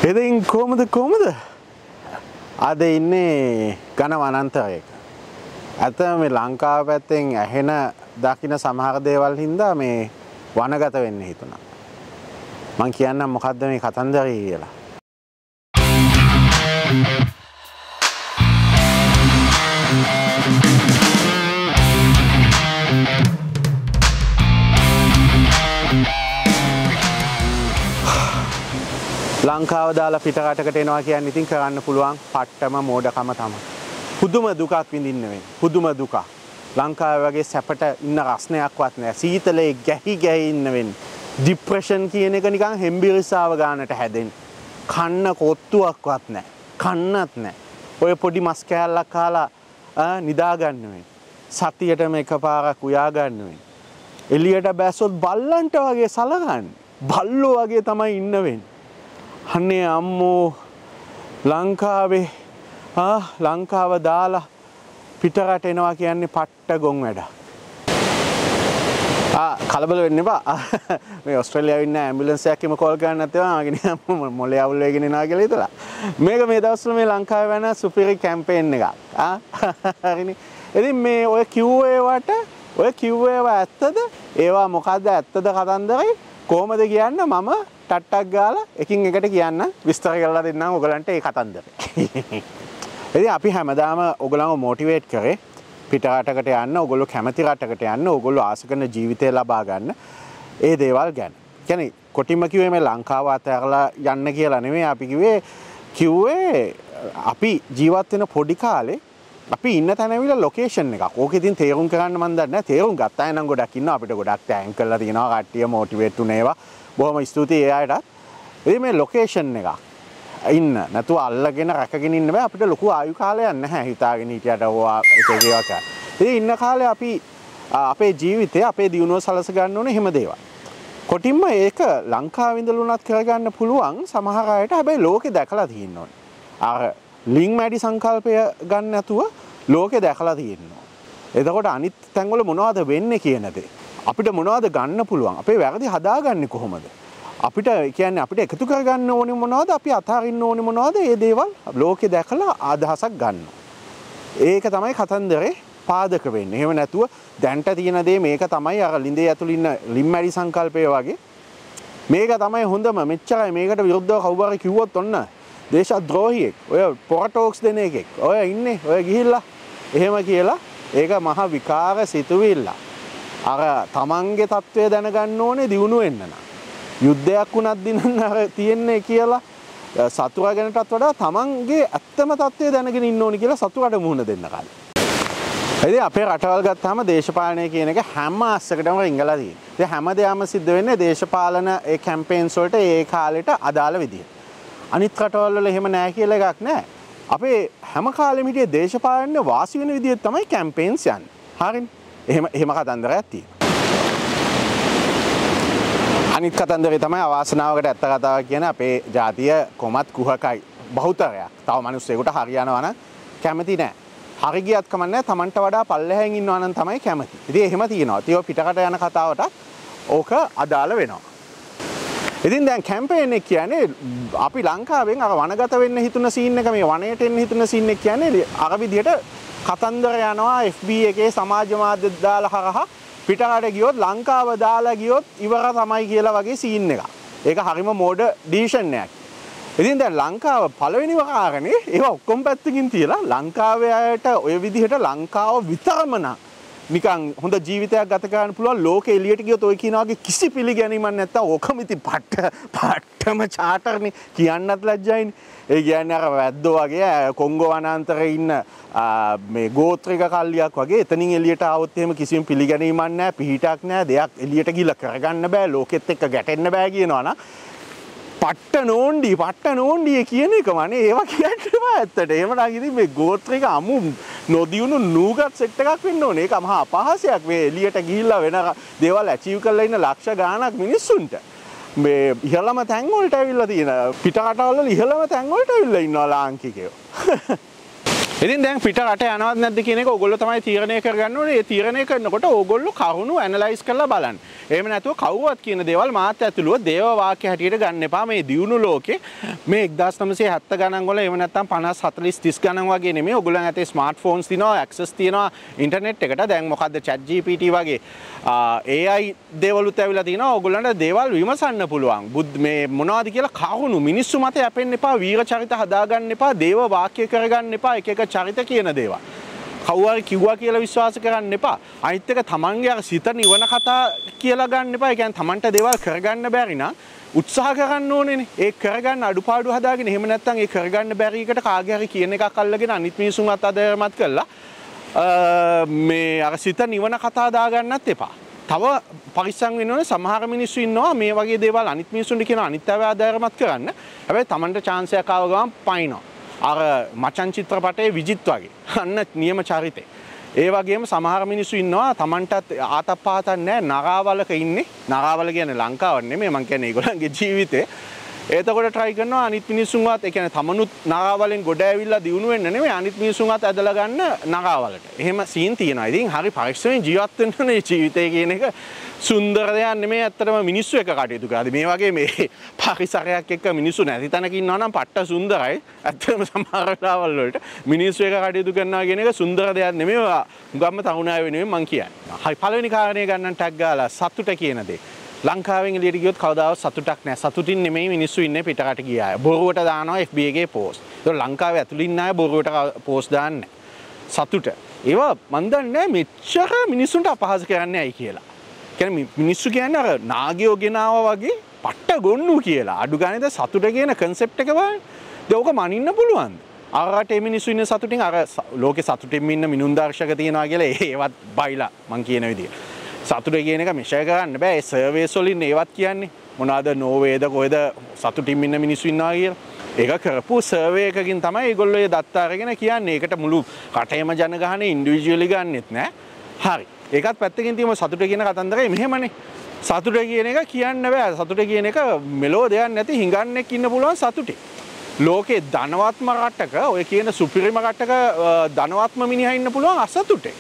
ඉතින් කොහමද? අද ඉන්නේ ඝන වනාන්තරයක. ඇත්තම මේ ලංකාව පැත්තෙන් ඇහෙන දකින්න සමහර දේවල් හින්දා මේ වනගත වෙන්න හිතුණා. මං කියන්නම් මොකද්ද මේ කතන්දරය කියලා. ලංකාව දාලා පිට රටකට එනවා කියන්නේ ඉතින් කරන්න පුළුවන් පට්ටම මෝඩකම තමයි. පුදුම දුකක් විඳින්න වෙන්නේ. පුදුම දුක. ලංකාව වගේ සැපට ඉන්න රස්නයක්වත් නැහැ. සීතලේ ගැහි ඉන්න වෙන්නේ. ડિප්‍රෙෂන් කියන එක නිකන් හෙම්බිරිස්සාව ගන්නට හැදෙන්නේ. කන්න කොත්තුවක්වත් නැහැ. කන්නත් නැහැ. ඔය පොඩි මස් කෑල්ලක් කාලා නිදා ගන්න වෙන්නේ. සතියටම එකපාරක් උයා ගන්න වෙන්නේ. එළියට බැස්සොත් බල්ලන්ට වගේ සලකන්නේ. බල්ලෝ වගේ තමයි ඉන්න වෙන්නේ. අනේ අම්මෝ ලංකාවේ ලංකාව දාලා පිටරට එනවා කියන්නේ පට්ට ගොන් වැඩ. කලබල වෙන්න එපා. මේ ඕස්ට්‍රේලියාවේ ඉන්න ඇම්බියුලන්ස් එකකම කෝල් කරන්න නැත්නම් ආගෙන මොලේ අවුල් වෙගෙන එනවා කියලා හිතලා. මේක මේ දවස්වල මේ ලංකාවේ වෙන සුපිරි කැම්පේන් එකක්. හරිනේ. ඉතින් මේ ඔය කිව්වේවා ඇත්තද? ඒවා මොකද්ද ඇත්තද කතන්දරේ? කොහමද කියන්න මම ටට්ටක් ගාලා එකින් එකට කියන්න විස්තර කරලා දෙන්නම් ඔයගලන්ට ඒ කතන්දරේ. ඉතින් අපි හැමදාම ඔයගලන්ව මොටිවේට් කරේ පිට රටකට යන්න, ඔයගොල්ලෝ කැමති රටකට යන්න, ඔයගොල්ලෝ ආස කරන ජීවිතය ලබා ගන්න ඒ දේවල් ගැන. කියන්නේ කොටින්ම කිව්වේ මේ ලංකාව අතහැරලා යන්න කියලා නෙමෙයි අපි කිව්වේ අපි ජීවත් වෙන පොඩි කාලේ අපි ඉන්න තැන ඇවිල්ලා ලොකේෂන් එකක්. ඕක ඉතින් තේරුම් කරන්න මන් දන්නේ නැහැ. තේරුම් ගත්තා නම් ගොඩක් ඉන්නවා. අපිට ගොඩක් තෑන්ක් කරලා තියෙනවා. කට්ටිය මොටිවේට් උනේවා. බොහොම ස්තුතියි ඒ අයටත්. ඉතින් මේ ලොකේෂන් එකක් ඉන්න නැතුව අල්ලගෙන රැකගෙන ඉන්න බෑ. අපිට ලොකු ආයු කාලයක් නැහැ. හිතාගෙන හිටියට ඕවා එක එක ඒවා කරා. ඉතින් ඉන්න කාලේ අපි අපේ ජීවිතේ අපේ දියුණුව සලස ගන්න ඕනේ එහෙම දේවල්. කොටින්ම ඒක ලංකාවේ ඉඳලා උනත් කරගන්න පුළුවන් සමහර අයට. හැබැයි ලෝකේ දැකලා තියෙන්න ඕනේ. අර ලිං මැඩි සංකල්පය ගන්න නැතුව ලෝකේ දැකලා තියෙනවා. එතකොට අනිත් තැන්වල මොනවද වෙන්නේ කියන දේ අපිට මොනවද ගන්න පුළුවන්? අපේ වැරදි හදාගන්නේ කොහොමද? අපිට කියන්නේ අපිට එකතු කරගන්න ඕනේ මොනවද? අපි අතහරින්න ඕනේ මොනවද? මේ දේවල් ලෝකේ දැකලා අදහසක් ගන්නවා. ඒක තමයි කතන්දරේ පාදක වෙන්නේ. එහෙම නැතුව දැන්ට තියෙන දේ මේක තමයි අර ලිඳේ ඇතුළේ ඉන්න ලිම් මැඩි සංකල්පය වගේ. මේක තමයි හොඳම මෙච්චරයි මේකට විරුද්ධව කවුරු කිව්වොත් ඔන්න දේශද්‍රෝහියෙක්. ඔය පොරටෝක්ස් දෙන එකෙක්. ඔය ඉන්නේ. ඔය ගිහිල්ලා එහෙම කියලා ඒක මහ විකාර සිතුවිල්ල. අර තමන්ගේ තත්වය දැනගන්න ඕනේ දියුණු වෙන්න නම්. යුද්ධයක් වුණත් දිනන්න අර තියන්නේ කියලා සතුරා ගැනටත් වඩා තමන්ගේ ඇත්තම තත්වය දැනගෙන ඉන්න ඕනේ කියලා සතුරාට මුහුණ දෙන්න කලින්. ඉතින් අපේ රටවල් ගත්තාම දේශපාලනය කියන එක හැම අස්සකටම රිංගලා තියෙනවා. ඉතින් හැමදේම සිද්ධ වෙන්නේ දේශපාලන ඒ කැම්පේන්ස් වලට ඒ කාලෙට අදාළ විදියට. අනිත් රටවල් වල එහෙම නැහැ කියලා එකක් නැහැ. අපේ හැම කාලෙම හිටියේ දේශපාලන වාසි වෙන විදියට තමයි කැම්පේන්ස් යන්නේ. හරිනේ. එහෙම කතන්දරයක් තියෙනවා. අනිත් කතන්දරේ තමයි අවාසනාවකට ඇත්ත කතාවක් කියන අපේ ජාතිය කොමත් කුහකයි බහුතරයක්. තව මිනිස්සුෙකුට හරියනවා නම් කැමති නැහැ. හරි ගියත් කමන්නේ තමන්ට වඩා පල්ලෙහැන් ඉන්නවා නම් තමයි කැමති. ඉතින් එහෙම තියෙනවා. ඉතින් ඔය පිටකට යන කතාවට ඕක අදාළ වෙනවා. ඉතින් දැන් කැම්පේන් එක කියන්නේ අපි ලංකාවෙන් අර වනගත වෙන්න හිතුන සීන් එක මේ වනයේට එන්න හිතුන සීන් එක කියන්නේ අර විදිහට කතන්දර යනවා FB එකේ සමාජ මාධ්‍ය දාලා හරහා පිටරට ගියොත් ලංකාව දාලා ගියොත් ඉවර තමයි කියලා වගේ සීන් එකක්. ඒක හරිම මෝඩ ඩිසිෂන් එකක්. ඉතින් දැන් ලංකාව පළවෙනිම කාරණේ ඒවා ඔක්කොම පැත්තකින් තියලා ලංකාවේ අයට ඔය විදිහට ලංකාව විතරම නිකන් හොඳ ජීවිතයක් ගත කරන්න පුළුවන් ලෝකෙ එළියට ගියොත් ඔය කියන වගේ කිසි පිළිගැනීමක් නැත්තම් ඕකම ඉතින් පට්ටම චාටර්නේ කියන්නත් ලැජ්ජයිනේ. ඒ කියන්නේ අර වැද්දෝ වගේ කොංගෝ වනාන්තරේ ඉන්න මේ ගෝත්‍රික කල්ලියක් වගේ එතනින් එළියට ආවොත් එහෙම කිසිම පිළිගැනීමක් නැහැ, පිහිටක් නැහැ, දෙයක් එළියට ගිහලා කරගන්න බෑ, ලෝකෙත් එක්ක ගැටෙන්න බෑ කියනවා නම් පට්ට නෝන්ඩි කියන එකමනේ ඒවා කියන්න බෑ ඇත්තට. එහෙම නම් ඉතින් මේ ගෝත්‍රික අමු නොදියුණු නූගත් සෙට් එකක් වෙන්න ඕනේ. ඒක මහා අපහාසයක් මේ එළියට ගිහිල්ලා වෙන දේවල් ඇචීව් කරලා ඉන්න ලක්ෂ ගාණක් මිනිස්සුන්ට. මේ ඉහළම තැන් වලට ඇවිල්ලා තියෙන පිට රටවල් වල ඉහළම තැන් වලට ඇවිල්ලා ඉන්නවා ලාංකිකයෝ. ඉතින් දැන් පිට රට යනවත් නැද්ද කියන එක ඕගොල්ලෝ තමයි තීරණය කරගන්න ඕනේ. ඒ තීරණය කරනකොට ඕගොල්ලෝ කරුණු ඇනලයිස් කරලා බලන්න. එහෙම නැතුව කවුරුවත් කියන දේවල් මාත් ඇතුළුව දේව වාක්‍ය හැටියට ගන්න එපා. මේ දියුණු ලෝකේ මේ 1970 ගණන් වල එහෙම නැත්නම් 50 40 30 ගණන් වගේ නෙමෙයි. ඕගොල්ලන් ඇතේ ස්මාර්ට්ෆෝන්ස් තියෙනවා, ඇක්සස් තියෙනවා ඉන්ටර්නෙට් එකට. දැන් මොකද්ද chat GPT වගේ AI දේවලුත් ඇවිල්ලා තියෙනවා. ඕගොල්ලන්ට දේවල් විමසන්න පුළුවන්. මේ මොනවද කියලා කරුණු මිනිස්සු මත යැපෙන්න එපා. වීර චරිත හදාගන්න එපා. දේව වාක්‍ය කරගන්න එපා. එක එක චරිත කියන දේවල්. කවුරු කිව්වා කියලා විශ්වාස කරන්න එපා. අනිත් එක තමන්ගේ අර සිත නිවන කතා කියලා ගන්න එපා. ඒ කියන්නේ තමන්ට දේවල් කරගන්න බැරි නම් උත්සාහ කරන්න ඕනේනේ. ඒ කරගන්න අඩුපාඩු හදාගෙන එහෙම නැත්නම් ඒ කරගන්න බැරි එකට කාගේ හරි කියන එකක් අල්ලගෙන අනිත් මිනිසුන්වත් අදමත් කළා. මේ අර සිත නිවන කතා දාගන්නත් එපා. තව පරිස්සම් වෙන්න ඕනේ. සමහර මිනිස්සු ඉන්නවා මේ වගේ දේවල් අනිත් මිනිසුන්ට කියන අනිත්‍යව ආදාරමත් කරන්න. හැබැයි තමන්ට chance එකක් ආව ගමන් පයින්නවා. අර මචන් චිත්‍රපටයේ විජිත් වගේ අන්න නියම චරිතේ. ඒ වගේම සමහර මිනිස්සු ඉන්නවා Tamanටත් ආතප්පාතක් නැහැ නරාවලක ඉන්නේ. නරාවල කියන්නේ ලංකාවක් නෙමෙයි මං කියන්නේ ඒගොල්ලන්ගේ ජීවිතේ. එතකොට try කරනවා අනිත් මිනිස්සුන්වත් ඒ කියන්නේ තමනුත් නරාවලෙන් ගොඩ ඇවිල්ලා දිනු වෙන්න නෙමෙයි අනිත් මිනිස්සුන්වත් ඇදලා ගන්න නරාවලට. එහෙම සීන් තියෙනවා. ඉතින් හරි පරිස්සමෙන් ජීවත් වෙන්න ඕනේ ජීවිතය කියන එක සුන්දර දෙයක් නෙමෙයි ඇත්තටම මිනිස්සු එක කටයුතු කරද්දී මේ වගේ මේ පරිසරයක් එක්ක මිනිස්සු නැති තැනක ඉන්නවා නම් පට්ට සුන්දරයි ඇත්තටම සමහර වෙලාවල් වලට මිනිස්සු එක කටයුතු කරනවා කියන එක සුන්දර දෙයක් නෙමෙයි උගම්ම තරුණ අය වෙනුවෙන් මං කියන්නේ. හරි පළවෙනි කාරණේ ගන්න ටැග් ගාලා සතුට කියන දේ. ලංකාවෙන් එළියට ගියොත් කවදාවත් සතුටක් නැහැ. සතුටින් නෙමෙයි මිනිස්සු ඉන්නේ පිටරට ගිය අය. බොරුවට දානවා FB එකේ පෝස්ට්. ඒක ලංකාවේ ඇතුළේ ඉන්න අය බොරුවට පෝස්ට් දාන්නේ නැහැ. සතුට. ඒවා මන් දන්නේ මෙච්චර මිනිස්සුන්ට අපහාස කරන්නේ ඇයි කියලා. කියන්නේ මිනිස්සු කියන්නේ අර නාගයෝ ගෙනාවා වගේ පට්ට ගොන්නු කියලා. අඩු ගානේද සතුට කියන concept එක බලන්න. දැන් ඕක මනින්න පුළුවන්ද? අර රටේ මිනිස්සු ඉන්න සතුටින් අර ලෝකේ සතුටින් ඉන්න මිනුම් දර්ශක තියනවා කියලා ඒවත් බයිලා මං කියන විදියට. සතුට කියන එක මෙෂර් කරන්න බෑ. ඒ සර්වේස් වලින් ඒවත් කියන්නේ මොනවාද නෝවේද කොහෙද සතුටින් ඉන්න මිනිස්සු ඉන්නවා කියලා. ඒක කරපු සර්වේ එකකින් තමයි ඒගොල්ලෝ ඒ දත්ත අරගෙන කියන්නේ. ඒකට මුළු රටේම ජනගහනේ ඉන්ඩිවිජුවලි ගන්නෙත් නෑ. හරි. ඒකත් පැත්තකින් තියමු සතුට කියන කතන්දරේ මෙහෙමනේ. සතුට කියන එක කියන්න බෑ. සතුට කියන එක මෙලෝ දෙයක් නැති හිඟන්නෙක් ඉන්න පුළුවන් සතුටේ. ලෝකේ ධනවත්ම රටක ඔය කියන සුපිරිම රටක ධනවත්ම මිනිහා ඉන්න පුළුවන් අසතුටේ.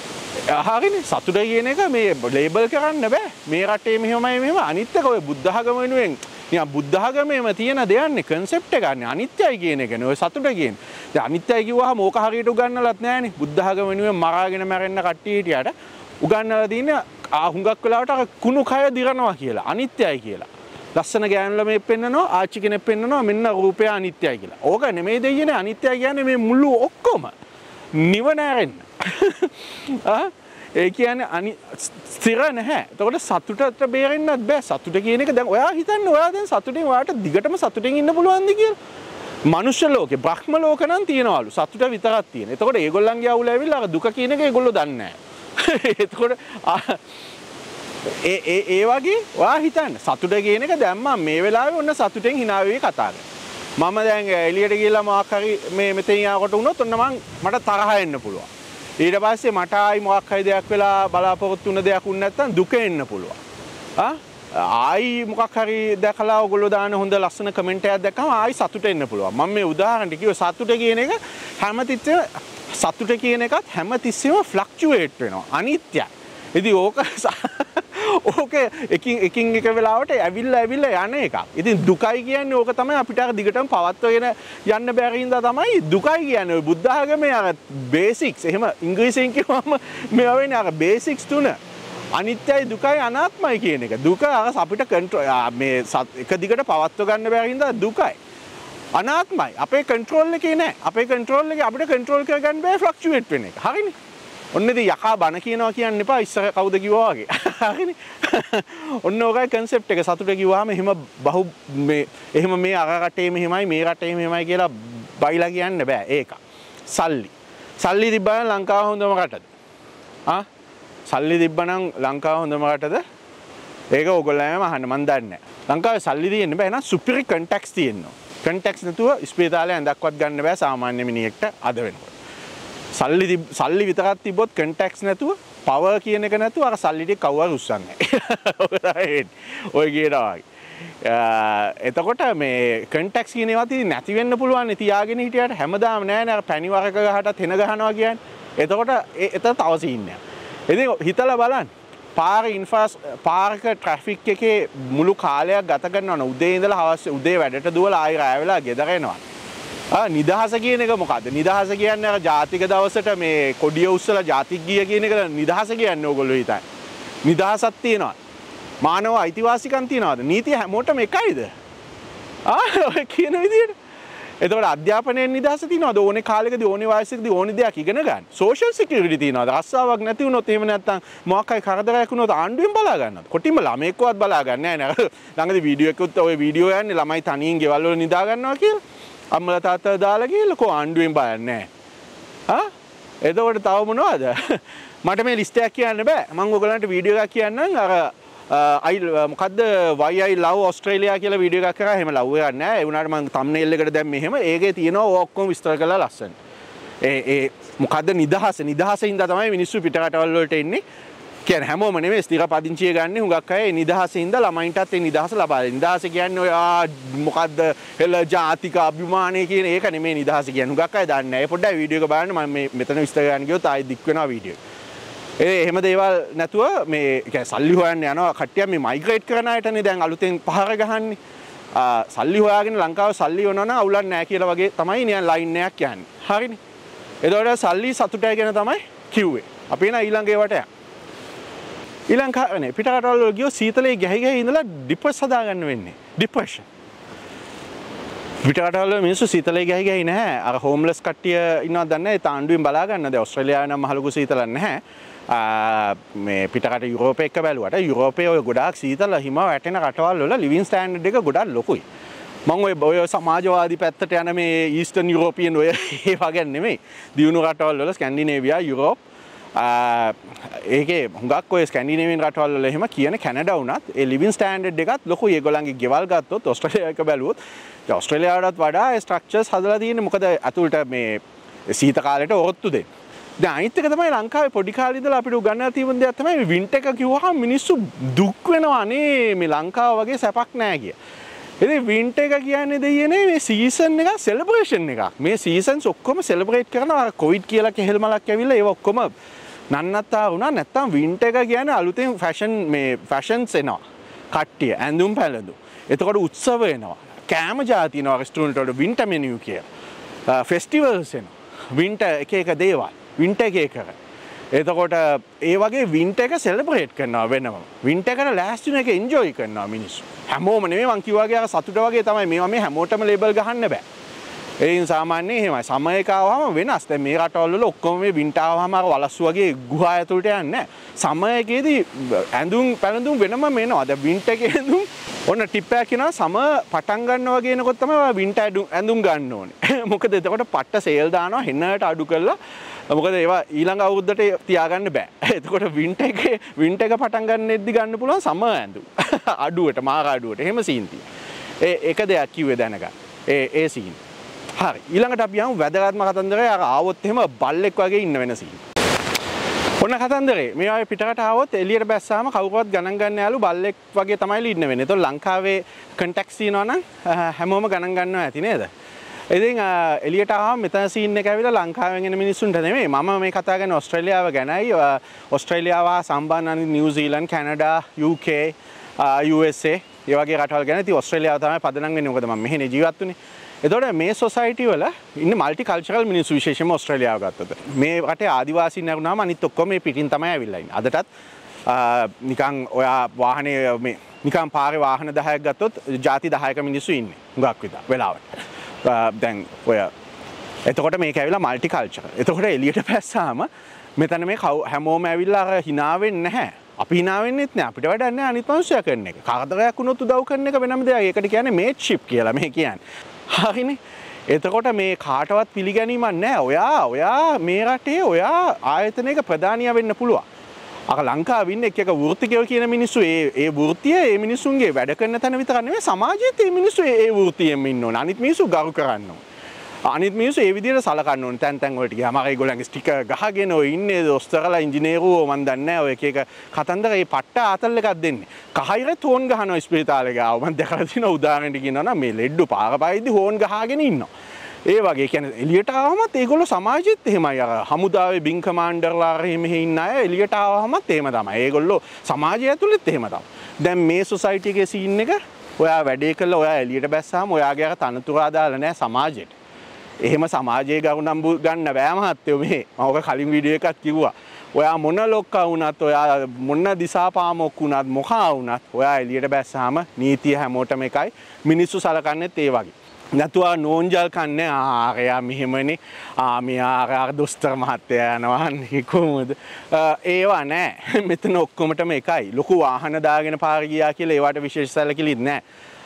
හරිනේ සතුට කියන එක මේ ලේබල් කරන්න බෑ. මේ රටේ මෙහෙමයි මෙහෙම අනිත් එක ඔය බුද්ධ ධර්ම වෙනුවෙන් නිකන් බුද්ධ ධර්මයේම තියෙන දෙයක්නේ concept එක ගන්න. අනිත්‍යයි කියන එකනේ ඔය සතුට කියන්නේ. දැන් අනිත්‍යයි කිව්වහම ඕක හරියට උගන්නලත් නෑනේ. බුද්ධ ධර්ම වෙනුවෙන් මරාගෙන මැරෙන්න කට්ටිය හිටියට උගන්නලා තියෙන්නේ හුඟක් වෙලාවට අර කුණු කය දිරනවා කියලා. අනිත්‍යයි කියලා. ලස්සන ගෑනු ළමෙක් පෙන්නනවා ආච්චි කෙනෙක් පෙන්නනවා මෙන්න රූපය අනිත්‍යයි කියලා. ඕක නෙමෙයි දෙයියනේ අනිත්‍යයි කියන්නේ මේ මුළු ඔක්කොම නිවන ඇරෙන්න. ඒ කියන්නේ ස්ථිර නැහැ. එතකොට සතුටට බේරෙන්නත් බෑ. සතුට කියන එක දැන් ඔයා හිතන්නේ ඔයා දැන් සතුටින් ඔයාට දිගටම සතුටින් ඉන්න පුළුවන්ද කියලා? මනුෂ්‍ය ලෝකේ බ්‍රහ්ම ලෝක නම් තියනවලු. සතුට විතරක් තියෙන. එතකොට ඒගොල්ලන්ගේ අවුල ඇවිල්ලා අර දුක කියන එක ඒගොල්ලෝ දන්නේ නැහැ. එතකොට ඒ වගේ ඔයා හිතන්න සතුට කියන එක දැන් මම මේ වෙලාවේ ඔන්න සතුටෙන් hina වෙවි කතා කරනවා. මම දැන් එළියට ගිහලා මොකක් හරි මේ මෙතෙන් යනකොට වුණොත් ඔන්න මට තරහ එන්න පුළුවන්. ඊට පස්සේ මට ආයි මොකක් හරි දෙයක් වෙලා බලාපොරොත්තු වෙන දෙයක් වුණ නැත්නම් දුක එන්න පුළුවන්. ආයි මොකක් හරි දැකලා ඔයගොල්ලෝ දාන හොඳ ලස්සන කමෙන්ට් එකක් දැක්කම ආයි සතුට එන්න පුළුවන්. මම මේ උදාහරණයක් කිව්වේ සතුට කියන එක හැමතිස්සෙම සතුට කියන එකත් හැමතිස්සෙම ෆ්ලක්චුවේට් වෙනවා. අනිත්‍යයි. ඉතින් ඕක එකින් එක වෙලාවට ඇවිල්ලා යන එකක්. ඉතින් දුකයි කියන්නේ ඕක තමයි අපිට අර දිගටම පවත්වගෙන යන්න බැරි හින්දා තමයි දුකයි කියන්නේ. බුද්ධ ආගමේ අර බේසික්ස් එහෙම ඉංග්‍රීසියෙන් කියවම මේවා වෙන්නේ අර බේසික්ස් තුන. අනිත්‍යයි දුකයි අනාත්මයි කියන එක. දුක අර අපිට කන්ට්‍රෝල් මේ එක දිගට පවත්ව ගන්න බැරි හින්දා දුකයි. අනාත්මයි. අපේ කන්ට්‍රෝල් එකේ නෑ. අපේ කන්ට්‍රෝල් එකේ අපිට කන්ට්‍රෝල් කරගන්න බෑ ෆ්ලක්චුවේට් වෙන එක. හරිනේ? ඔන්න ඉතින් යකා බන කියනවා කියන්න එපා ඉස්සර කවුද කිව්වා වගේ. හරිනේ. ඔන්න ඔකයි concept එක. සතුට කිව්වහම එහෙම එහෙම මේ අර රටේ මෙහෙමයි මේ රටේ මෙහෙමයි කියලා බයිලා කියන්න බෑ. ඒක. සල්ලි තිබ්බනම් ලංකාව හොඳම රටද? සල්ලි තිබ්බනම් ලංකාව හොඳම රටද? ඒක ඕගොල්ලෝම අහන්න මන් දන්නේ නැහැ. ලංකාවේ සල්ලි තියෙන්න බෑ නේද? සුපිරි කන්ටැක්ට්ස් තියෙනවා. කන්ටැක්ට්ස් නැතුව ස්පීතාලේ ඇඳක්වත් ගන්න බෑ සාමාන්‍ය මිනිහෙක්ට අද වෙනකොට. සල්ලි විතරක් තිබ්බොත් කන්ටැක්ට්ස් නැතුව පවර් කියන එක නැතුව අර සල්ලි ටික කවුරු උස්සන්නේ නැහැ. ඔය කියනවා. එතකොට මේ කන්ටැක්ස් කියන ඒවා තියෙන්නේ නැති වෙන්න පුළුවන් තියාගෙන හිටියට හැමදාම නෑ නේද පැණි වරක ගහටත් හෙන ගහනවා කියන්නේ. එතකොට එතන තව සීන් එකක්. ඉතින් හිතලා බලන්න. පාරක ට්‍රැෆික් එකේ මුළු කාලයක් ගත කරනවා උදේ ඉඳලා හවස උදේ වැඩට දුවලා ආයෙ රැය වෙලා ගෙදර එනවා. නිදහස කියන එක මොකද්ද? නිදහස කියන්නේ අර ජාතික දවසට මේ කොඩිය උස්සලා ජාතික ගිය කියන එක නිදහස කියන්නේ ඕගොල්ලෝ හිතන්නේ. නිදහසක් තියෙනවා. මානව අයිතිවාසිකම් තියනවාද? නීතිය හැමෝටම එකයිද? ඔය කියන විදිහට. එතකොට අධ්‍යාපනයේ නිදහස තියනවාද? ඕනේ කාලෙකදී ඕනේ වයසකදී ඕනේ දෙයක් ඉගෙන ගන්න. සෝෂල් සිකියුරිටි තියනවාද? රස්සාවක් නැති වුණොත් එහෙම නැත්නම් මොකක් හරි කරදරයක් වුණොත් ආණ්ඩුවෙන් බලා ගන්නවද? කොටින්ම ළමයෙක්වත් බලා ගන්න නැහැ නේද? ළඟදී වීඩියෝ එකකුත් ඔය වීඩියෝ යන්නේ ළමයි තනියෙන් ගෙවල් වල නිදා ගන්නවා කියලා. අම්මලා තාත්තලා දාලා ගිහලා කො ආණ්ඩුවෙන් බලන්නේ නැහැ. එතකොට තව මොනවද? මට මේ ලිස්ට් එකක් කියන්න බෑ. මම ඔයගලන්ට වීඩියෝ එකක් කියන්නම්. මොකද්ද why I love Australia කියලා වීඩියෝ එකක් කරා. එහෙම ලව් එකක් නෑ. ඒ වුණාට මම thumbnail එකට දැම්ම මෙහෙම. ඒකේ තියෙනවා ඔක්කොම විස්තර කරලා ලස්සන. මොකද්ද නිදහසින්ද තමයි මිනිස්සු පිට රටවල් වලට එන්නේ. කියන්නේ හැමෝම නෙමෙයි ස්ථිර පදිංචිය ගන්න හුඟක් අය නිදහසින්ද ළමයින්ටත් ඒ නිදහස ලබා දෙන්න. නිදහස කියන්නේ ඔය මොකද්ද හෙළ ජාතික අභිමානය කියන ඒක නෙමෙයි නිදහස කියන්නේ. හුඟක් අය දන්නේ නැහැ. පොඩ්ඩක් වීඩියෝ එක බලන්න මම මෙතන විස්තර ගන්න ගියොත් ආයෙ දික් වෙනවා වීඩියෝ. එහෙම දේවල් නැතුව මේ කියන්නේ සල්ලි හොයන්න යනවා කට්ටිය මේ මයිග්‍රේට් කරන අයටනේ දැන් අලුතෙන් පහර ගහන්නේ. සල්ලි හොයාගෙන ලංකාව සල්ලි වෙනවා නම් අවුලක් නැහැ කියලා වගේ තමයි නියන් ලයින් එකක් යන්නේ. හරිනේ. එතකොට සල්ලි සතුටයි කියන තමයි කිව්වේ. අපි එන ඊළඟ ඒවට යන්න. ඊළඟ කාරණේ පිට රටවල් වල ගියෝ සීතලේ ගැහි ඉඳලා ડિප්‍රෙස් හදාගන්න වෙන්නේ. ડિප්‍රෙෂන්. පිට රටවල් වල මිනිස්සු සීතලේ ගැහි නැහැ. අර හෝම්ලස් කට්ටිය ඉන්නවද දන්නේ නැහැ. ඒ තාණ්ඩුවෙන් බලා ගන්න. දැන් ඕස්ට්‍රේලියාවේ නම් මහලුකු සීතලක් නැහැ. මේ පිටකට යුරෝපේ එක්ක බැලුවට යුරෝපයේ ඔය ගොඩාක් සීතල හිම වැටෙන රටවල් වල ලිවිං ස්ටෑන්ඩඩ් එක ගොඩාක් ලොකුයි. මම ඔය සමාජවාදී පැත්තට යන මේ ඊස්ටර්න් යුරෝපියන් ඔය ඒ වගේ නෙමෙයි. දියුණු රටවල් වල ස්කැන්ඩිනේවියා යුරෝප් ඒකේ හුඟක් ඔය ස්කැන්ඩිනේවියන් රටවල් වල එහෙම කියන කැනඩා වුණත් ඒ ලිවිං ස්ටෑන්ඩඩ් එකත් ලොකුයි. ඒගොල්ලන්ගේ ගෙවල් ගත්තොත් ඕස්ට්‍රේලියාව එක බැලුවොත් ඕස්ට්‍රේලියාවටත් වඩා ඒ ස්ට්‍රක්චර්ස් හදලා තියෙන්නේ මොකද ඇතුළට මේ සීත කාලේට ඔරොත්තු දෙන්න. දැන් අනිත් එක තමයි ලංකාවේ පොඩි කාලේ ඉඳලා අපිට උගන්වලා තියෙන දෙයක් තමයි වින්ටර් එක කිව්වහම මිනිස්සු දුක් වෙනවා නේ මේ ලංකාව වගේ සැපක් නැහැ කිය. ඉතින් වින්ටර් එක කියන්නේ දෙයනේ මේ සීසන් එක සෙලිබ්‍රේෂන් එකක්. මේ සීසන්ස් ඔක්කොම සෙලිබ්‍රේට් කරනවා. කොවිඩ් කියලා කෙහෙල් මලක් ඇවිල්ලා ඒව ඔක්කොම නන්නත්තා වුණා. නැත්තම් වින්ටර් එක කියන්නේ අලුතෙන් ෆැෂන්ස් එනවා. කට්ටිය ඇඳුම් පැළඳුම්. එතකොට උත්සව එනවා. කෑම ජාති එනවා රෙස්ටුරන්ට් වල වින්ටර් මෙනියු කියලා. ෆෙස්ටිවල්ස් එනවා. වින්ටර් එක දේවල්. වින්ටර් එක කර. එතකොට ඒ වගේ වින්ටර් එක සෙලිබ්‍රේට් කරනවා වෙනම. වින්ටර් එකට ලෑස්ති වෙන එක එන්ජොයි කරනවා මිනිස්සු. හැමෝම නෙමෙයි මං කිව්වා වගේ අර සතුට වගේ තමයි මේවා මේ හැමෝටම ලේබල් ගහන්න බෑ. ඒ සාමාන්‍යයෙන් එහෙමයි. සමයක ආවම වෙනස්. දැන් මේ රටවල් වල ඔක්කොම මේ වින්ටර් ආවම අර වලස්සු වගේ ගුහා ඇතුළට යන්නේ නැහැ. සමයකේදී ඇඳුම් පැළඳුම් වෙනම එනවා. දැන් වින්ටර් එකේ ඇඳුම් ඔන්න ටිප් එකක් කියනවා සම පටන් ගන්නවා වගේ එනකොට තමයි වින්ටර් ඇඳුම් ගන්න ඕනේ. මොකද එතකොට පට්ට සේල් දානවා හෙන්නට අඩු කරලා. මොකද ඒවා ඊළඟ අවුරුද්දට තියාගන්න බෑ. එතකොට වින්ටර් එක පටන් ගන්නෙද්දි ගන්න පුළුවන් සම ඇඳුම්. අඩුවට මාර අඩුවට. එහෙම සීන් තියෙනවා. ඒක දෙයක් කිව්වේ දැනගන්න. ඒ සීන්. හරි. ඊළඟට අපි යමු වැදගත්ම කතන්දරේ අර ආවොත් එහෙම බල්ලෙක් වගේ ඉන්න වෙන සීන්. ඔන්න කතන්දරේ. මේ ආයේ පිටකට ආවොත් එළියට බැස්සාම කවුරුවත් ගණන් ගන්න යාලු බල්ලෙක් වගේ තමයි ඉන්න වෙන්නේ. ඒතකොට ලංකාවේ කන්ටැක්ට්ස් තියනවා නම් හැමෝම ගණන් ගන්නවා ඇති නේද? ඉතින් එළියට ආවම මෙතන සීන් එක ඇවිල්ලා ලංකාවෙන් එන මිනිස්සුන්ට නෙමෙයි. මම මේ කතා කරන්නේ ඕස්ට්‍රේලියාව ගැනයි. ඕස්ට්‍රේලියාව සම්බන්ධ නිව්සීලන්ත, කැනඩා, UK, USA ඒ වගේ රටවල් ගැන. ඉතින් ඕස්ට්‍රේලියාව තමයි පදනම් වෙන්නේ. මොකද මම මෙහෙනේ ජීවත් වුනේ. එතකොට මේ සොසයිටි වල ඉන්න මල්ටි කල්චරල් මිනිස්සු විශේෂයෙන්ම ඕස්ට්‍රේලියාව ගත්තොත් මේ රටේ ආදිවාසීන් නැරුණාම අනිත් ඔක්කොම මේ පිටින් තමයි ඇවිල්ලා ඉන්නේ. අදටත් නිකන් ඔයා වාහනේ මේ නිකන් පාරේ වාහන 10ක් ගත්තොත් ಜಾති 10ක මිනිස්සු ඉන්නේ. හුඟක් විතර වෙලාවට. දැන් ඔය එතකොට මේක ඇවිල්ලා මල්ටි කල්චරල්. එතකොට එළියට පැස්සාම මෙතන මේ හැමෝම ඇවිල්ලා අර hina වෙන්නේ නැහැ. අපි hina වෙන්නෙත් නෑ. අපිට වැඩක් නෑ අනිත් මිනිස්සයා කරන එක. කාදරයක් වුණොත් උදව් කරන එක වෙනම දෙයක්. ඒකට කියන්නේ මේට්ෂිප් කියලා මේ කියන්නේ. හරිනේ. එතකොට මේ කාටවත් පිළිගැනීමක් නැහැ. ඔයා මේ රටේ ඔයා ආයතනයක ප්‍රධානියා වෙන්න පුළුවන්. අර ලංකාවේ ඉන්න එක වෘත්තිකයෝ කියන මිනිස්සු ඒ වෘත්තිය ඒ මිනිස්සුන්ගේ වැඩ කරන තැන විතරක් නෙමෙයි සමාජයේත් මේ මිනිස්සු ඒ වෘත්තියෙම ඉන්න ඕන. අනිත් මිනිස්සු ගරු කරන්න ඕන. අනිත් මිනිස්සු ඒ විදිහට සලකන්න ඕනේ. තැන් වලට ගියාම අර ඒගොල්ලන්ගේ ස්ටිකර් ගහගෙන ඔය ඉන්නේ දොස්තරලා ඉංජිනේරුවෝ මන් දන්නේ නැහැ ඔය එක කතන්දර ඒ පට්ට ආතල් එකක් දෙන්නේ. කහිරත් හෝන් ගහනවා ස්පිරිතාලේ ගාව. මම දැකලා තියෙන උදාහරණයක් කියනවා නම් මේ ලෙඩ්ඩු පාර පායිද්දි හෝන් ගහගෙන ඉන්නවා. ඒ වගේ කියන්නේ එළියට ආවමත් ඒගොල්ලෝ සමාජෙත් එහෙමයි. අර හමුදාවේ බින් කමාන්ඩර්ලා අර මෙහෙ ඉන්න අය එළියට ආවමත් එහෙම තමයි. ඒගොල්ලෝ සමාජය ඇතුළෙත් එහෙම තමයි. දැන් මේ සොසයිටි එකේ සීන් එක ඔයා වැඩේ කළා ඔයා එළියට බැස්සාම ඔයාගේ අර තනතුර අදාළ නැහැ සමාජයට. එහෙම සමාජයේ ගරුණම්බු ගන්න බෑ මහත්තයෝ මේ. මම ඔක කලින් වීඩියෝ එකක් කිව්වා. ඔයා මොන ලොක්කා වුණත් ඔයා මොන දිසාපාමොක් වුණත් මොකා වුණත් ඔයා එළියට බැස්සාම නීතිය හැමෝටම එකයි. මිනිස්සු සලකන්නේත් ඒ වගේ. නැතුව නෝන්ජල් කන්නේ ආරයා මෙහෙමනේ මෙයා දොස්තර මහත්තයා යනවා කොහොමද ඒවා නෑ මෙතන ඔක්කොමටම එකයි ලොකු වාහන දාගෙන පාර ගියා කියලා ඒවට විශේෂ සැලකිලිත් නෑ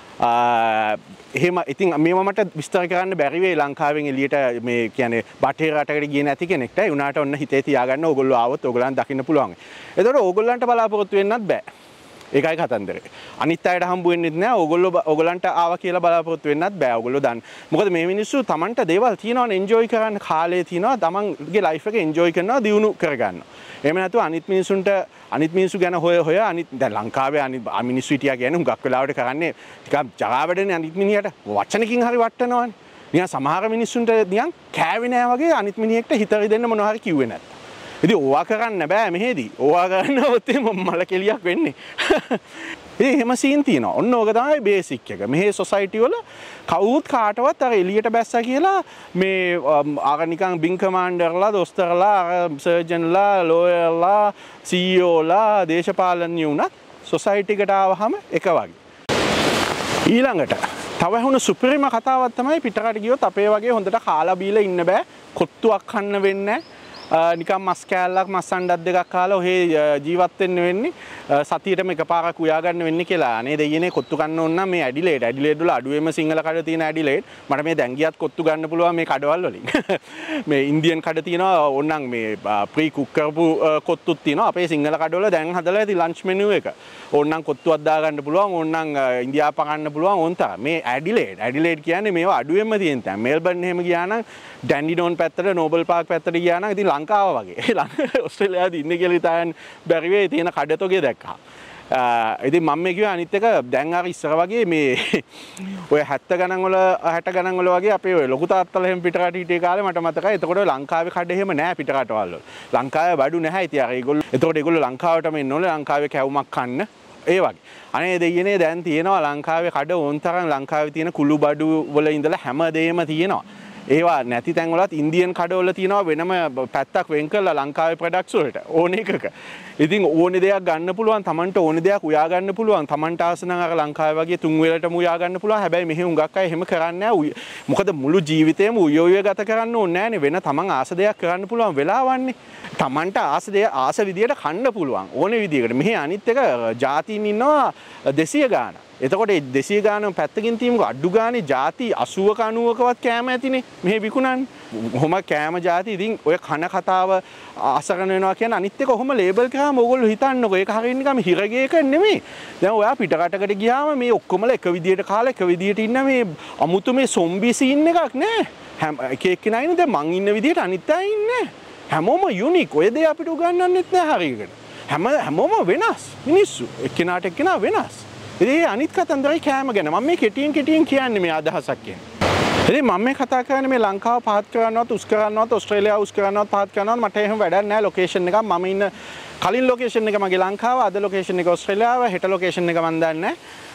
එහෙම ඉතින් මේව මට විස්තර කරන්න බැරි වෙයි ලංකාවෙන් එළියට මේ කියන්නේ බටහිර රටකට ගියේ නැති කෙනෙක්ට ඒ උනාට ඔන්න හිතේ තියාගන්න ඕගොල්ලෝ ආවොත් ඕගොල්ලන් දකින්න පුළුවන්. ඒතකොට ඕගොල්ලන්ට බලාපොරොත්තු වෙන්නත් බෑ. ඒකයි කතන්දරේ. අනිත් අයට හම්බ වෙන්නෙත් නෑ. ඕගොල්ලන්ට ආවා කියලා බලාපොරොත්තු වෙන්නත් බෑ. ඕගොල්ලෝ දන්න. මොකද මේ මිනිස්සු Tamanට දේවල් තියනවනේ එන්ජොයි කරන්න කාලේ තියනවා. Tamanගේ ලයිෆ් එක එන්ජොයි කරනවා දියුණු කරගන්නවා. එහෙම නැතුව අනිත් මිනිස්සු ගැන හොය අනිත් දැන් ලංකාවේ අනිත් මිනිස්සු හිටියා කියන්නේ හුඟක් වෙලාවට කරන්නේ ටිකක් ජරා වැඩනේ අනිත් මිනිහට වචනකින් හරි වට්ටනවනේ. නිකන් සමහර මිනිස්සුන්ට නිකන් කෑවේ නෑ වගේ අනිත් මිනිහෙක්ට හිත රිදෙන්න මොනවා හරි කිව්වේ නැත්නම්. ඉතින් ඕවා කරන්න බෑ මෙහෙදි. ඕවා කරනවොත් මල කෙලියක් වෙන්නේ. ඉතින් එහෙම සීන් තියෙනවා. ඔන්න ඕක තමයි බේසික් එක. මෙහි සොසයිටි වල කවුරුත් කාටවත් අර එළියට බැස්සා කියලා මේ අර නිකන් බින් කමාන්ඩර්ලා, දොස්තරලා, අර සර්ජන්ලා, ලෝයර්ලා, CEO ලා, දේශපාලනඥයෝ උනත් සොසයිටි එකට ආවහම එක වගේ. ඊළඟට තව වුණ සුපිරිම කතාවක් තමයි පිටරට ගියොත් අපේ වගේ හොඳට කාලා බීලා ඉන්න බෑ. කොත්තුවක් කන්න වෙන්නේ නැහැ. නිකන් මස් කෑල්ලක් මස් අණ්ඩක් දෙකක් කාලා ඔහේ ජීවත් වෙන්න වෙන්නේ සතියේටම එකපාරක් උයා ගන්න වෙන්නේ කියලා. අනේ දෙයියනේ කොත්තු ගන්න ඕන නම් මේ ඇඩිලේඩ් වල අඩුවෙම සිංහල කඩ තියෙන ඇඩිලේඩ් මට මේ දැන් ගියත් කොත්තු ගන්න පුළුවන් මේ කඩවල් වලින්. මේ ඉන්දියන් කඩ තියෙනවා ඕනනම් මේ ප්‍රී කුක් කරපු කොත්තුත් තියෙනවා. අපේ සිංහල කඩවල දැන් හදලා ඇති ලන්ච් මෙනු එක. ඕනනම් කොත්තුවක් දා ගන්න පුළුවන් ඕනනම් ඉන්දියාප කන්න පුළුවන් ඕන තරම්. මේ ඇඩිලේඩ් කියන්නේ මේවා අඩුවෙම තියෙන තැන්. මෙල්බර්න් එහෙම ගියා නම් ඩැන්ඩිනෝන් පැත්තට නෝබල් පාර්ක් පැත්තට ගියා නම් ඉතින් ලංකාව වගේ ඔස්ට්‍රේලියාවේ ඉන්නේ කියලා හිතාගෙන බැරි වෙයි තියෙන කඩතොගේ දැක්කා. ඉතින් මම මේ කිව්වේ අනිත් එක දැන් අර ඉස්සර වගේ මේ ඔය 70 ගණන් වල 60 ගණන් වල වගේ අපේ ඔය ලොකු තාත්තලා එහෙම පිටරට හිටිය කාලේ මට මතකයි. එතකොට ලංකාවේ කඩ එහෙම නැහැ පිටරටවල් වල. ලංකාවේ බඩු නැහැ. ඉතින් අර ඒගොල්ලෝ ලංකාවටම එන්න ඕනේ ලංකාවේ කැවුමක් කන්න. ඒ වගේ. අනේ දෙයියනේ දැන් තියෙනවා ලංකාවේ කඩ ඕන් තරම් ලංකාවේ තියෙන කුළු බඩු වල ඉඳලා හැමදේම තියෙනවා. ඒවා නැති තැන් වලත් ඉන්දියන් කඩවල තියෙනවා වෙනම පැත්තක් වෙන් කරලා ලංකාවේ ප්‍රොඩක්ට්ස් වලට ඕන එකක. ඉතින් ඕනේ දෙයක් ගන්න පුළුවන්, Tamanට ඕනේ දෙයක් උයා ගන්න පුළුවන්. Tamanට ආස නම් අර ලංකාවේ වගේ තුන් වේලටම උයා ගන්න පුළුවන්. හැබැයි මෙහි උඟක් අය එහෙම කරන්නේ නැහැ. මොකද මුළු ජීවිතේම උයෝය ගත කරන්න ඕනේ නැහනේ. වෙන Taman ආස දෙයක් කරන්න පුළුවන් වෙලාවන්නේ. Tamanට ආස විදියට කන්න පුළුවන්. ඕනේ විදියකට. මෙහි අනිත් එක ජාතීන් ඉන්නවා 200 ගාන. එතකොට 200 ගානම පැත්තකින් තියමුකෝ අඩු ගානේ ಜಾති 80ක 90කවත් කෑම ඇතිනේ මෙහෙ විකුණන්නේ. කොහොම කෑම ಜಾති ඉතින් ඔය කන කතාව අසරණ වෙනවා කියන අනිත් එක කොහොම ලේබල් කරාම ඕගොල්ලෝ හිතන්නකෝ ඒක හරියට නිකන් හිරගේක නෙමෙයි. දැන් ඔයා පිටරටකට ගියාම මේ ඔක්කොමලා එක විදියට කාලා එක විදියට ඉන්න මේ අමුතු මේ සොම්බි සීන් එකක් නෑ. එක එක්කෙනා ඉන්නේ දැන් මං ඉන්න විදියට අනිත් අය ඉන්නේ. හැමෝම යුනික්. ඔය දේ අපිට උගන්වන්නෙත් නෑ හරියට. හැමෝම වෙනස්. මිනිස්සු එක්කෙනාට එක්කෙනා වෙනස්. ඉතින් අනිත් කතන්දරයි කෑම ගැන. මම මේ කෙටියෙන් කියන්නේ මේ අදහසක් කියන්නේ. ඉතින් මම මේ කතා කරන්නේ මේ ලංකාව පහත් කරනවත් උස් කරනවත් ඔස්ට්‍රේලියාව උස් කරනවත් පහත් කරනවත් මට එහෙම වැඩක් නැහැ ලොකේෂන් එකක්. මම ඉන්න කලින් ලොකේෂන් එක මගේ ලංකාව, අද ලොකේෂන් එක ඔස්ට්‍රේලියාව, හෙට ලොකේෂන් එක මම දන්නේ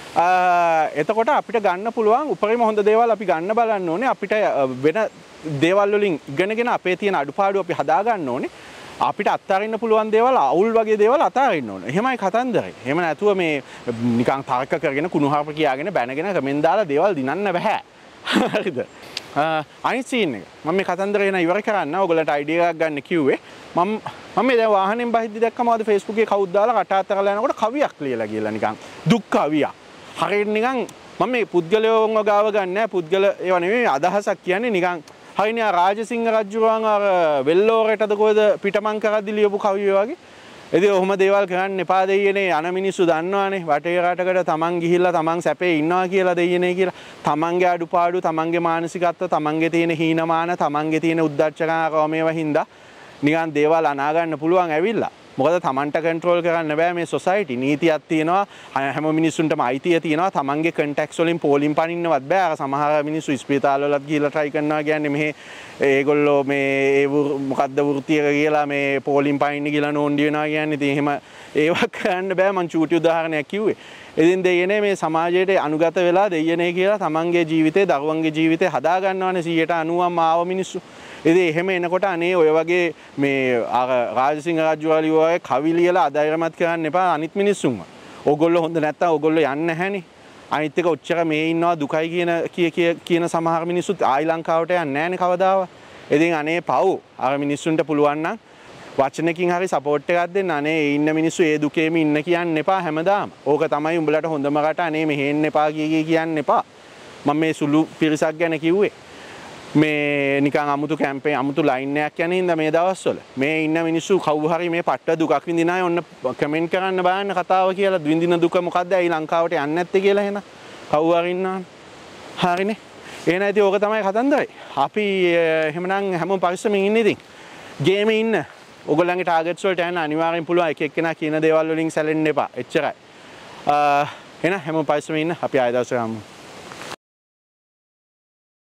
නැහැ. එතකොට අපිට ගන්න පුළුවන් උපරිම හොඳ දේවල් අපි ගන්න බලන්න ඕනේ. අපිට වෙන දේවල් වලින් ඉගෙනගෙන අපේ තියෙන අඩුපාඩු අපි හදා ගන්න ඕනේ. අපිට අත්හරින්න පුළුවන් දේවල් අවුල් වගේ දේවල් අතාරින්න ඕනේ. එහෙමයි කතන්දරේ. එහෙම නැතුව මේ නිකන් තර්ක කරගෙන කුණුහරුප කියාගෙන බැනගෙන කමෙන් දාලා දේවල් දිනන්න බෑ. හරිද? අනිත් සීන් එක. මම මේ කතන්දරේ න ඉවර කරන්න ඕගොල්ලන්ට අයිඩියා එකක් ගන්න කිව්වේ. මම මේ දැන් වාහනෙන් බහිද්දි දැක්කම අද Facebook එකේ කවුද දාලා කට අතරලා යනකොට කවියක් ලියලා ගිහලා නිකන් දුක් කවියක්. හරියට නිකන් මම මේ පුද්ගලයෝන්ව ගාව ගන්න නෑ. පුද්ගල ඒවා නෙමෙයි අදහසක් කියන්නේ නිකන් හරිනේ රාජසිංහ රජුරුවන් අර වෙල්ලෝරටද කොහෙද පිටමන් කරද්දි ලියපු කවිය වගේ ඉතින් ඔහොම දේවල් කරන්න එපා දෙයියනේ. අන මිනිස්සු දන්නවානේ වටේ රටකට තමන් ගිහිල්ලා තමන් සැපේ ඉන්නවා කියලා දෙයියනේ කියලා. තමන්ගේ අඩුපාඩු, තමන්ගේ මානසිකත්ව, තමන්ගේ තියෙන හීනමාන, තමන්ගේ තියෙන උද්දච්චකම මේවා හින්දා නිකන් දේවල් අනා ගන්න පුළුවන් ඇවිල්ලා. මොකද තමන්ට කන්ට්‍රෝල් කරන්න බෑ මේ සොසයිටි. නීතියක් තියෙනවා, හැම මිනිස්සුන්ටම අයිතිය තියෙනවා. තමන්ගේ කන්ටැක්ට්ස් වලින් පෝලිම් පනින්නවත් බෑ. අර සමහර මිනිස්සු ස්පිතාල වලත් ගිහිල්ලා try කරනවා කියන්නේ මෙහි ඒගොල්ලෝ මේ මොකද්ද වෘත්තියක කියලා මේ පෝලිම් පනින්න කියලා නෝන්ඩි වෙනවා කියන්නේ. ඉතින් එහෙම ඒවක් කරන්න බෑ. මං චූටි උදාහරණයක් කිව්වේ. ඉතින් දෙයනේ මේ සමාජයට අනුගත වෙලා දෙයනේ කියලා තමන්ගේ ජීවිතේ, දරුවන්ගේ ජීවිතේ හදා ගන්නවානේ 90%ක්ම ආව මිනිස්සු. ඉතින් එහෙම එනකොට අනේ ඔය වගේ මේ රාජසිංහ රජුවලි වගේ කවි ලියලා අධෛර්යමත් කරන්න එපා අනිත් මිනිස්සුන්ව. ඕගොල්ලෝ හොඳ නැත්තම් ඕගොල්ලෝ යන්නේ නැහැනේ. අනිත් එක ඔච්චර මේ ඉන්නවා දුකයි කියන සමහර මිනිස්සුත් ආයි ලංකාවට යන්නේ නැහැනේ කවදාවත්. ඉතින් අනේ පව් අර මිනිස්සුන්ට පුළුවන් නම් වචනකින් හරි සපෝට් එකක් දෙන්න. අනේ ඉන්න මිනිස්සු ඒ දුකේම ඉන්න කියන්න එපා හැමදාම. ඕක තමයි උඹලට හොඳම රට. අනේ මෙහෙන්න එපා කියන්න එපා. මම මේ සුළු පිරිසක් ගැන කිව්වේ. මේ නිකන් අමුතු කැම්පේන් අමුතු ලයින් එකක් යන හින්දා මේ දවස්වල මේ ඉන්න මිනිස්සු කවුරු හරි මේ පට්ට දුකක් විඳින අය ඔන්න කමෙන්ට් කරන්න බලන්න කතාව කියලා විඳින දුක මොකද්ද ඇයි ලංකාවට යන්නේ නැත්තේ කියලා එහෙනම් කවුරු හරි ඉන්නවනේ හරිනේ එහෙනම් ඉතින් ඕක තමයි කතන්දරේ අපි එහෙමනම් හැමෝම පරිස්සමින් ඉන්න ඉතින් ගේමේ ඉන්න ඔයගොල්ලන්ගේ ටාගට්ස් වලට යන්න අනිවාර්යෙන් පුළුවන් එක එක්කෙනා කියන දේවල් වලින් සැලෙන්න එපා එච්චරයි එහෙනම් හැමෝම පරිස්සමින් ඉන්න අපි ආයෙ දවසක හමු